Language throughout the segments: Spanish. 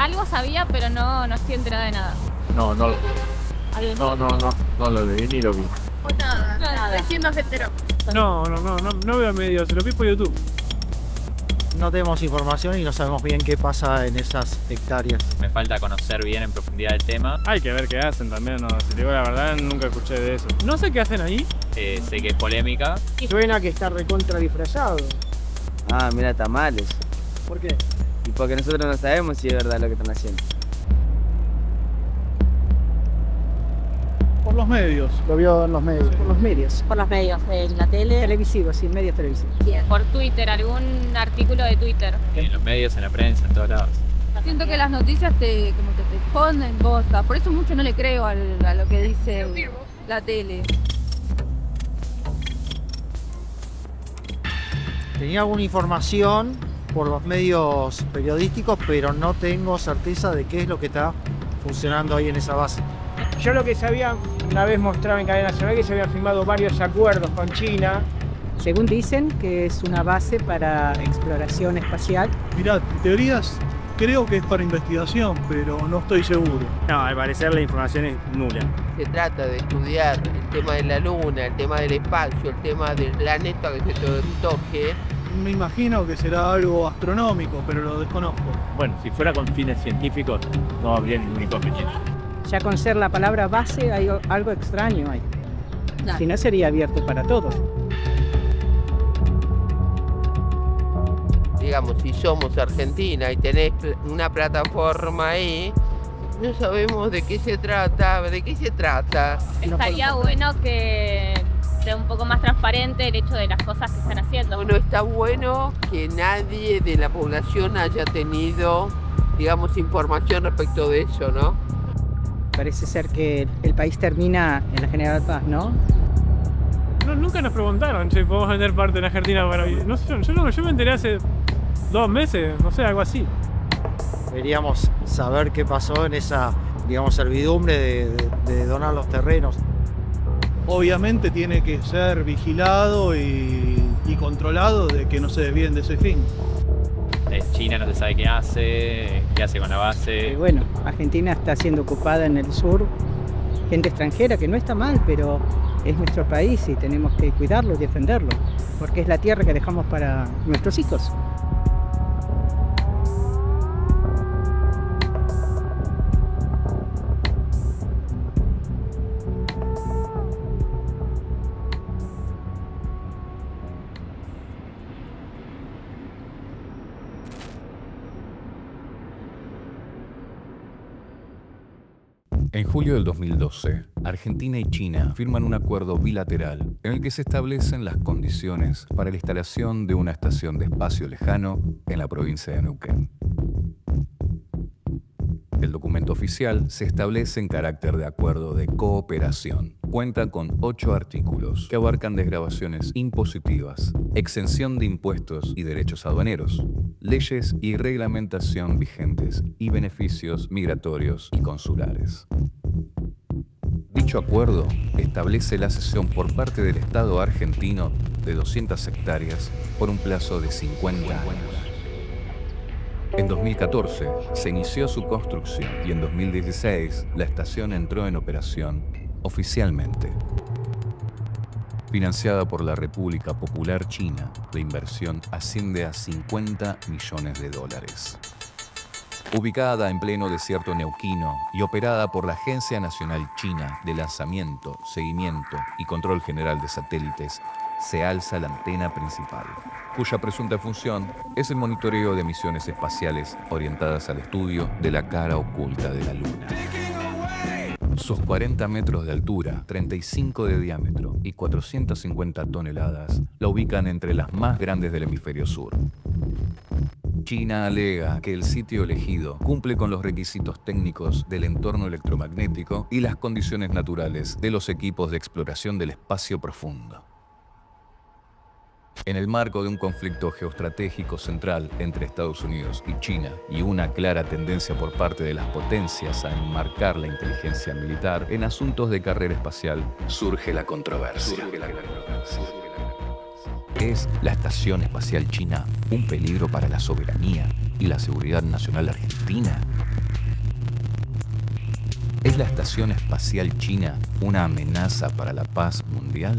algo sabía, pero no estoy enterada de nada. No lo leí ni lo vi. Pues nada, recién no se enteró. No veo medios, lo vi por YouTube. No tenemos información y no sabemos bien qué pasa en esas hectáreas. Me falta conocer bien en profundidad el tema. Hay que ver qué hacen también, no, si te digo la verdad, nunca escuché de eso. No sé qué hacen ahí. Sé que es polémica. Suena que está recontra disfrazado. Ah, mira, tamales. ¿Por qué? Y porque nosotros no sabemos si es verdad lo que están haciendo. Por los medios. Lo vio en los medios. Por los medios. Por los medios, en la tele. Televisivos, sí, medios televisivos. Por Twitter, algún artículo de Twitter. En los medios, en la prensa, en todos lados. Siento que las noticias como que te esconden cosas. Por eso mucho no le creo a lo que dice la tele. Tenía alguna información por los medios periodísticos, pero no tengo certeza de qué es lo que está funcionando ahí en esa base. Yo lo que sabía, una vez mostraba en cadena nacional que se habían firmado varios acuerdos con China. Según dicen que es una base para exploración espacial. Mirá, teorías creo que es para investigación, pero no estoy seguro. No, al parecer la información es nula. Se trata de estudiar el tema de la luna, el tema del espacio, el tema del planeta que se te antoje. Me imagino que será algo astronómico, pero lo desconozco. Bueno, si fuera con fines científicos, no habría ningún inconveniente. Ya con ser la palabra base hay algo extraño ahí. Claro. Si no sería abierto para todos. Digamos, si somos Argentina y tenés una plataforma ahí, no sabemos de qué se trata, Estaría bueno que sea un poco más transparente el hecho de las cosas que están haciendo. Bueno, está bueno que nadie de la población haya tenido, digamos, información respecto de eso, ¿no? Parece ser que el país termina en la General Paz, ¿no? Nunca nos preguntaron si podemos vender parte en Argentina para... No sé, yo me enteré hace 2 meses, no sé, algo así. Deberíamos saber qué pasó en esa, digamos, servidumbre de donar los terrenos. Obviamente tiene que ser vigilado y controlado de que no se desvíen de ese fin. China no se sabe qué hace con la base. Bueno, Argentina está siendo ocupada en el sur, gente extranjera, que no está mal, pero es nuestro país y tenemos que cuidarlo y defenderlo, porque es la tierra que dejamos para nuestros hijos. En julio del 2012, Argentina y China firman un acuerdo bilateral en el que se establecen las condiciones para la instalación de una estación de espacio lejano en la provincia de Neuquén. El documento oficial se establece en carácter de acuerdo de cooperación. Cuenta con 8 artículos que abarcan desgravaciones impositivas, exención de impuestos y derechos aduaneros, leyes y reglamentación vigentes y beneficios migratorios y consulares. Dicho acuerdo establece la cesión por parte del Estado argentino de 200 hectáreas por un plazo de 50 años. En 2014 se inició su construcción y en 2016 la estación entró en operación oficialmente. Financiada por la República Popular China, la inversión asciende a $50 millones. Ubicada en pleno desierto neuquino y operada por la Agencia Nacional China de Lanzamiento, Seguimiento y Control General de Satélites, se alza la antena principal, cuya presunta función es el monitoreo de misiones espaciales orientadas al estudio de la cara oculta de la Luna. Sus 40 metros de altura, 35 de diámetro y 450 toneladas la ubican entre las más grandes del hemisferio sur. China alega que el sitio elegido cumple con los requisitos técnicos del entorno electromagnético y las condiciones naturales de los equipos de exploración del espacio profundo. En el marco de un conflicto geoestratégico central entre Estados Unidos y China y una clara tendencia por parte de las potencias a enmarcar la inteligencia militar en asuntos de carrera espacial, surge la controversia. ¿Es la Estación Espacial China un peligro para la soberanía y la seguridad nacional argentina? ¿Es la Estación Espacial China una amenaza para la paz mundial?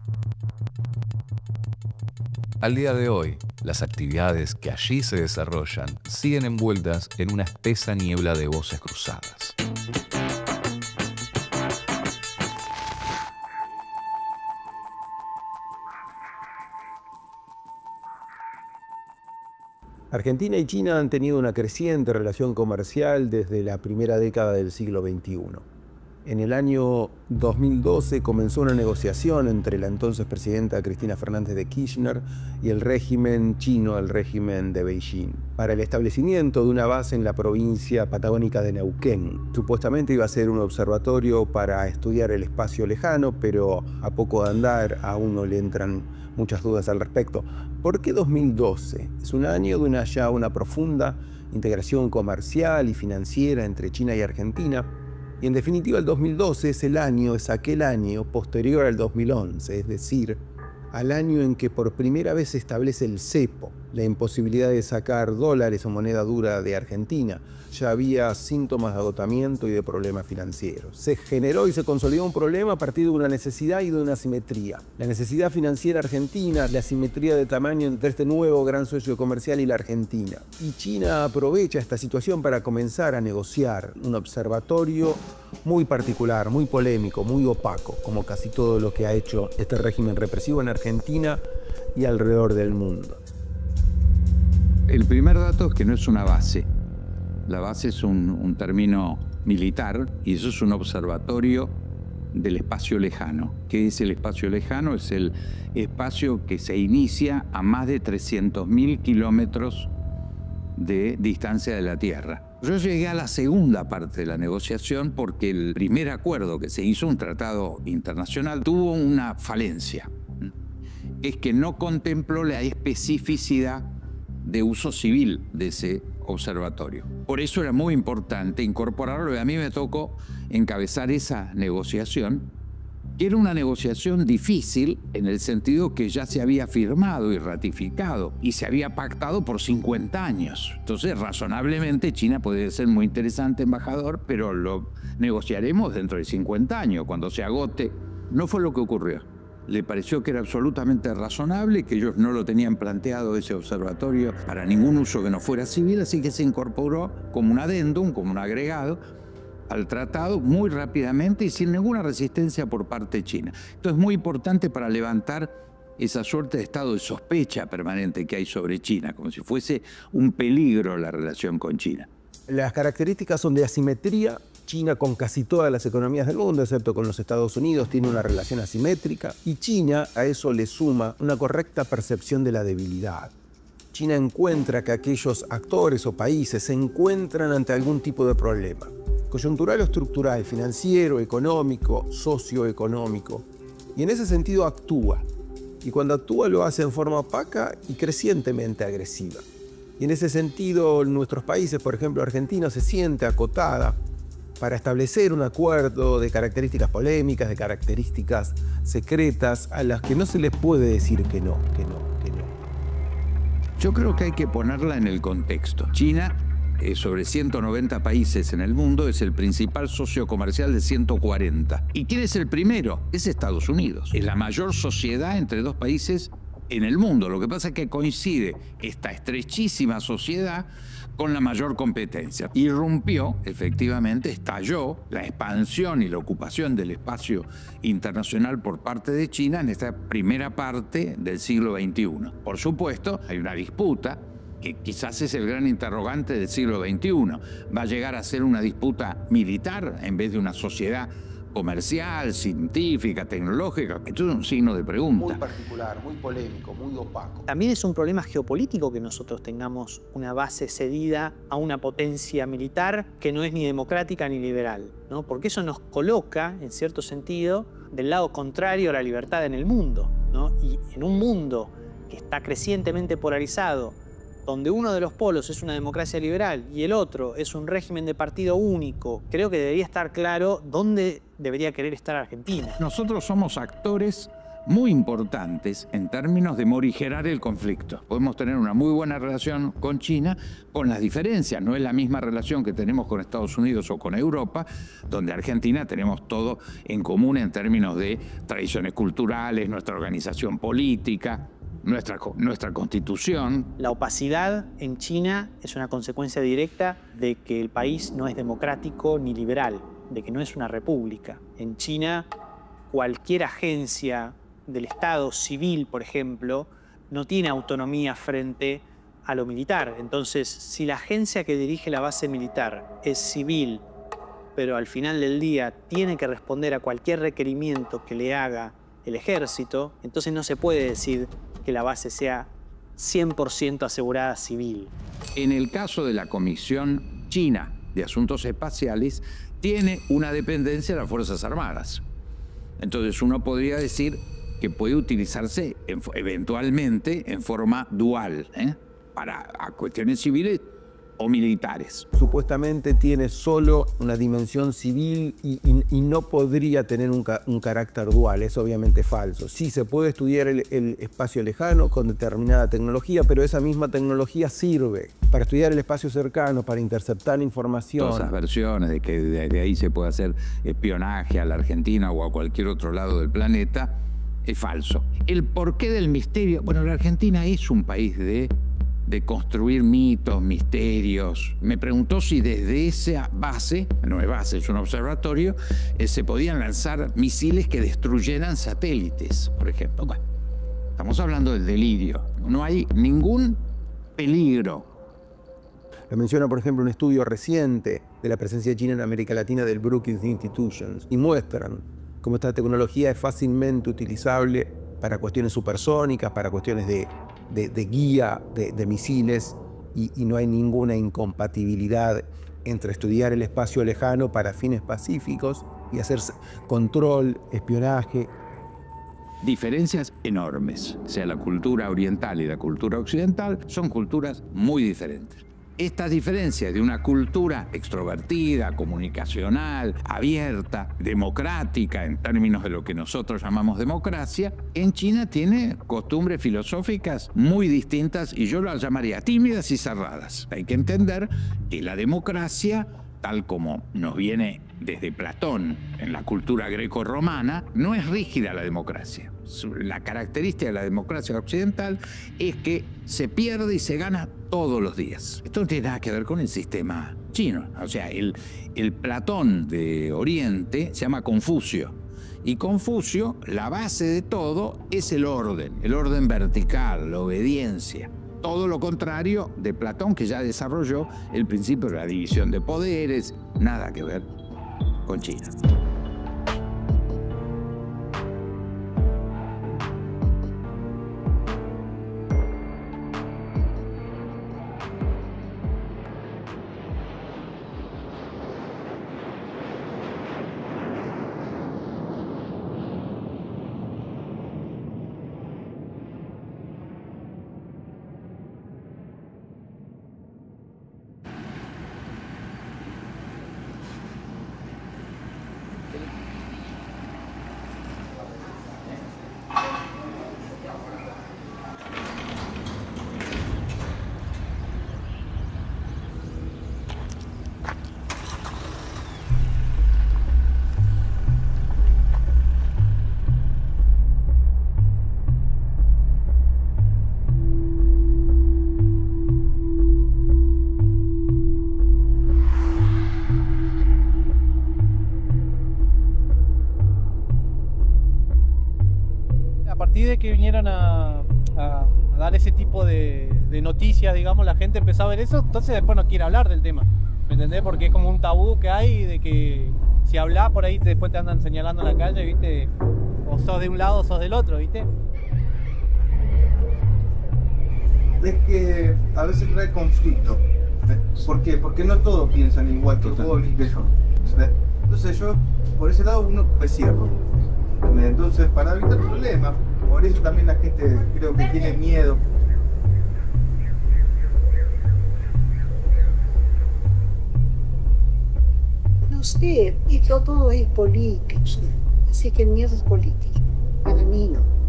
Al día de hoy, las actividades que allí se desarrollan siguen envueltas en una espesa niebla de voces cruzadas. Argentina y China han tenido una creciente relación comercial desde la primera década del siglo XXI. En el año 2012 comenzó una negociación entre la entonces presidenta Cristina Fernández de Kirchner y el régimen chino, el régimen de Beijing, para el establecimiento de una base en la provincia patagónica de Neuquén. Supuestamente iba a ser un observatorio para estudiar el espacio lejano, pero a poco de andar aún no le entran muchas dudas al respecto. ¿Por qué 2012? Es un año de una profunda integración comercial y financiera entre China y Argentina. Y en definitiva el 2012 es aquel año posterior al 2011, es decir, al año en que por primera vez se establece el cepo, la imposibilidad de sacar dólares o moneda dura de Argentina. Ya había síntomas de agotamiento y de problemas financieros. Se generó y se consolidó un problema a partir de una necesidad y de una asimetría. La necesidad financiera argentina, la asimetría de tamaño entre este nuevo gran socio comercial y la Argentina. Y China aprovecha esta situación para comenzar a negociar un observatorio muy particular, muy polémico, muy opaco, como casi todo lo que ha hecho este régimen represivo en Argentina y alrededor del mundo. El primer dato es que no es una base. La base es un término militar y eso es un observatorio del espacio lejano. ¿Qué es el espacio lejano? Es el espacio que se inicia a más de 300.000 kilómetros de distancia de la Tierra. Yo llegué a la segunda parte de la negociación porque el primer acuerdo que se hizo, un tratado internacional, tuvo una falencia. Es que no contempló la especificidad de uso civil de ese observatorio. Por eso era muy importante incorporarlo y a mí me tocó encabezar esa negociación, que era una negociación difícil en el sentido que ya se había firmado y ratificado y se había pactado por 50 años. Entonces, razonablemente, China puede ser muy interesante embajador, pero lo negociaremos dentro de 50 años, cuando se agote. No fue lo que ocurrió. Le pareció que era absolutamente razonable, que ellos no lo tenían planteado ese observatorio para ningún uso que no fuera civil, así que se incorporó como un adendum, como un agregado al tratado muy rápidamente y sin ninguna resistencia por parte china. Esto es muy importante para levantar esa suerte de estado de sospecha permanente que hay sobre China, como si fuese un peligro la relación con China. Las características son de asimetría. China, con casi todas las economías del mundo, excepto con los Estados Unidos, tiene una relación asimétrica. Y China a eso le suma una correcta percepción de la debilidad. China encuentra que aquellos actores o países se encuentran ante algún tipo de problema, coyuntural o estructural, financiero, económico, socioeconómico. Y en ese sentido actúa. Y cuando actúa lo hace en forma opaca y crecientemente agresiva. Y en ese sentido nuestros países, por ejemplo Argentina, se siente acotada para establecer un acuerdo de características polémicas, de características secretas, a las que no se les puede decir que no. Yo creo que hay que ponerla en el contexto. China, sobre 190 países en el mundo, es el principal socio comercial de 140. ¿Y quién es el primero? Es Estados Unidos. Es la mayor sociedad entre dos países en el mundo. Lo que pasa es que coincide esta estrechísima sociedad con la mayor competencia. Irrumpió, efectivamente, estalló la expansión y la ocupación del espacio internacional por parte de China en esta primera parte del siglo XXI. Por supuesto, hay una disputa que quizás es el gran interrogante del siglo XXI. ¿Va a llegar a ser una disputa militar en vez de una sociedad comercial, científica, tecnológica? Esto es un signo de pregunta. Muy particular, muy polémico, muy opaco. También es un problema geopolítico que nosotros tengamos una base cedida a una potencia militar que no es ni democrática ni liberal, ¿no? Porque eso nos coloca, en cierto sentido, del lado contrario a la libertad en el mundo, ¿no? Y en un mundo que está crecientemente polarizado, donde uno de los polos es una democracia liberal y el otro es un régimen de partido único, creo que debería estar claro dónde debería querer estar Argentina. Nosotros somos actores muy importantes en términos de morigerar el conflicto. Podemos tener una muy buena relación con China, con las diferencias. No es la misma relación que tenemos con Estados Unidos o con Europa, donde Argentina tenemos todo en común en términos de tradiciones culturales, nuestra organización política, nuestra constitución. La opacidad en China es una consecuencia directa de que el país no es democrático ni liberal, de que no es una república. En China, cualquier agencia del Estado civil, por ejemplo, no tiene autonomía frente a lo militar. Entonces, si la agencia que dirige la base militar es civil, pero al final del día tiene que responder a cualquier requerimiento que le haga el ejército, entonces no se puede decir que la base sea 100% asegurada civil. En el caso de la Comisión China de Asuntos Espaciales, tiene una dependencia de las Fuerzas Armadas. Entonces uno podría decir que puede utilizarse eventualmente en forma dual, para cuestiones civiles o militares. Supuestamente tiene solo una dimensión civil y no podría tener un carácter dual. Es obviamente falso. Sí, se puede estudiar el espacio lejano con determinada tecnología, pero esa misma tecnología sirve para estudiar el espacio cercano, para interceptar información. Todas esas versiones de que de ahí se puede hacer espionaje a la Argentina o a cualquier otro lado del planeta es falso. El porqué del misterio, bueno, la Argentina es un país de construir mitos, misterios. Me preguntó si desde esa base, no es base, es un observatorio, se podían lanzar misiles que destruyeran satélites, por ejemplo. Bueno, estamos hablando del delirio. No hay ningún peligro. Lo menciona, por ejemplo, un estudio reciente de la presencia de China en América Latina del Brookings Institutions y muestran cómo esta tecnología es fácilmente utilizable para cuestiones supersónicas, para cuestiones de guía de misiles y no hay ninguna incompatibilidad entre estudiar el espacio lejano para fines pacíficos y hacer control, espionaje. Diferencias enormes. O sea, la cultura oriental y la cultura occidental son culturas muy diferentes. Estas diferencias de una cultura extrovertida, comunicacional, abierta, democrática, en términos de lo que nosotros llamamos democracia, en China tiene costumbres filosóficas muy distintas y yo las llamaría tímidas y cerradas. Hay que entender que la democracia, tal como nos viene desde Platón en la cultura greco-romana, no es rígida la democracia. La característica de la democracia occidental es que se pierde y se gana todos los días. Esto no tiene nada que ver con el sistema chino. O sea, el Platón de Oriente se llama Confucio. Y Confucio, la base de todo es el orden vertical, la obediencia. Todo lo contrario de Platón, que ya desarrolló el principio de la división de poderes, nada que ver con China. De que vinieran a dar ese tipo de noticias, digamos, la gente empezó a ver eso, entonces después no quiere hablar del tema, ¿me entendés? Porque es como un tabú que hay de que si hablas por ahí después te andan señalando en la calle, ¿viste? O sos de un lado o sos del otro, ¿viste? Es que a veces trae conflicto. ¿Por qué? Porque no todos piensan igual que vos ni que yo. Entonces yo, por ese lado, uno me cierro. Entonces, para evitar problemas, por eso también la gente creo que tiene miedo. No sé, y todo es político, así que el miedo es político, para mí no.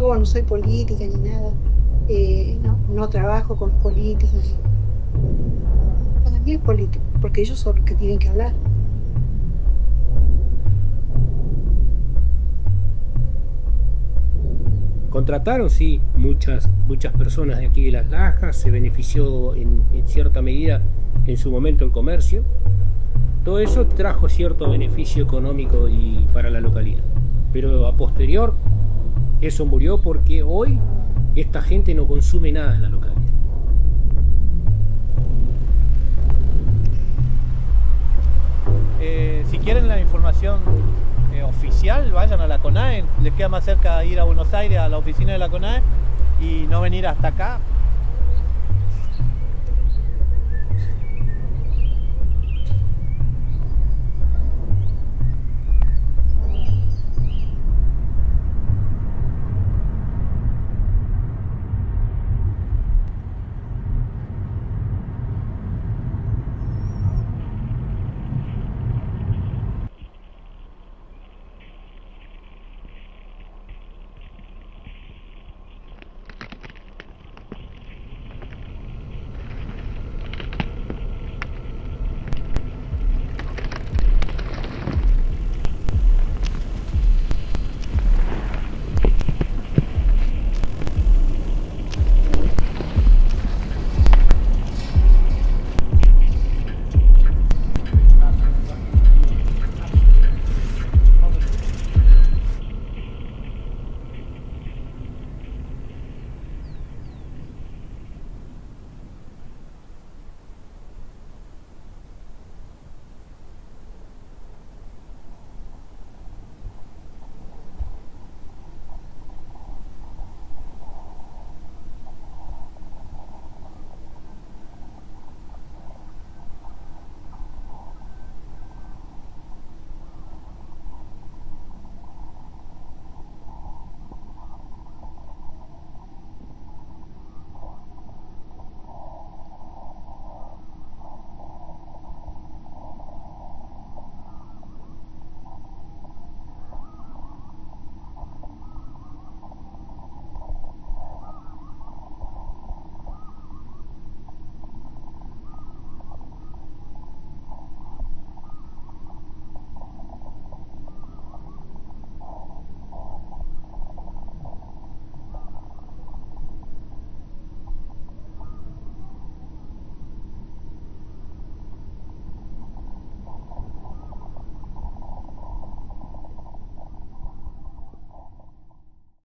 Yo como no soy política ni nada, no trabajo con políticos. Para mí es político, porque ellos son los que tienen que hablar. Contrataron, sí, muchas personas de aquí de Las Lajas, se benefició en cierta medida en su momento el comercio. Todo eso trajo cierto beneficio económico y para la localidad. Pero a posterior, eso murió porque hoy esta gente no consume nada en la localidad. Si quieren la información oficial, vayan a la CONAE. Les queda más cerca ir a Buenos Aires, a la oficina de la CONAE, y no venir hasta acá.